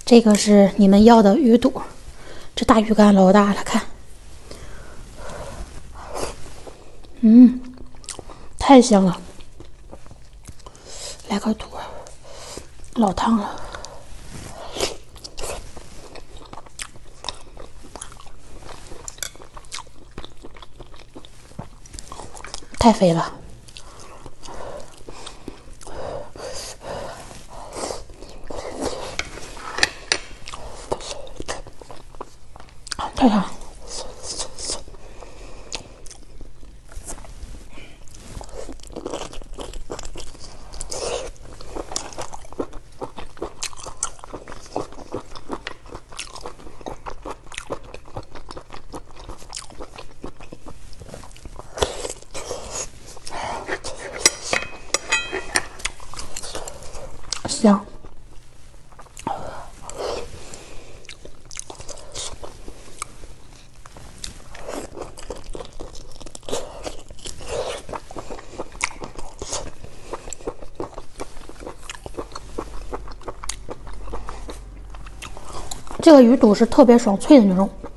这个是你们要的鱼肚，这大鱼干老大了，看，太香了，来个肚，老烫了，太肥了。太香！香。这个鱼肚是特别爽脆的那种。